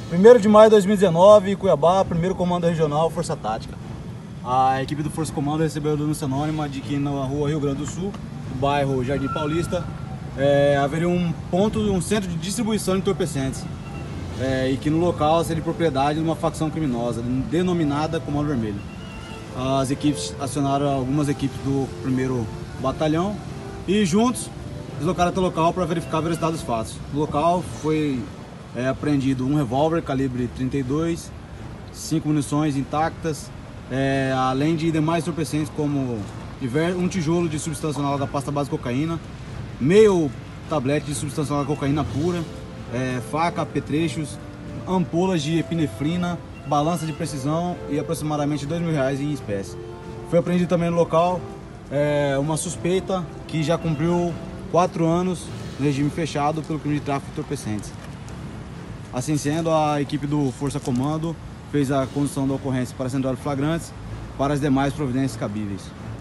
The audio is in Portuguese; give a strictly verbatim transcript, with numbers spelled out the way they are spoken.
primeiro de maio de dois mil e dezenove, Cuiabá, primeiro Comando Regional, Força Tática. A equipe do Força Comando recebeu a denúncia anônima de que na rua Rio Grande do Sul, no bairro Jardim Paulista, é, haveria um ponto, um centro de distribuição de entorpecentes. É, e que no local seria de propriedade de uma facção criminosa, denominada Comando Vermelho. As equipes acionaram algumas equipes do primeiro batalhão e juntos deslocaram até o local para verificar a veracidade dos fatos. No local foi é, apreendido um revólver calibre trinta e dois, cinco munições intactas, é, além de demais entorpecentes como um tijolo de substância análoga à pasta base de cocaína, meio tablete de substância análoga à cocaína pura, é, faca, apetrechos, ampolas de epinefrina, balança de precisão e aproximadamente dois mil reais em espécie. Foi apreendido também no local é, uma suspeita que já cumpriu quatro anos no regime fechado pelo crime de tráfico de entorpecentes. Assim sendo, a equipe do Força Comando fez a condução da ocorrência para a central de flagrantes para as demais providências cabíveis.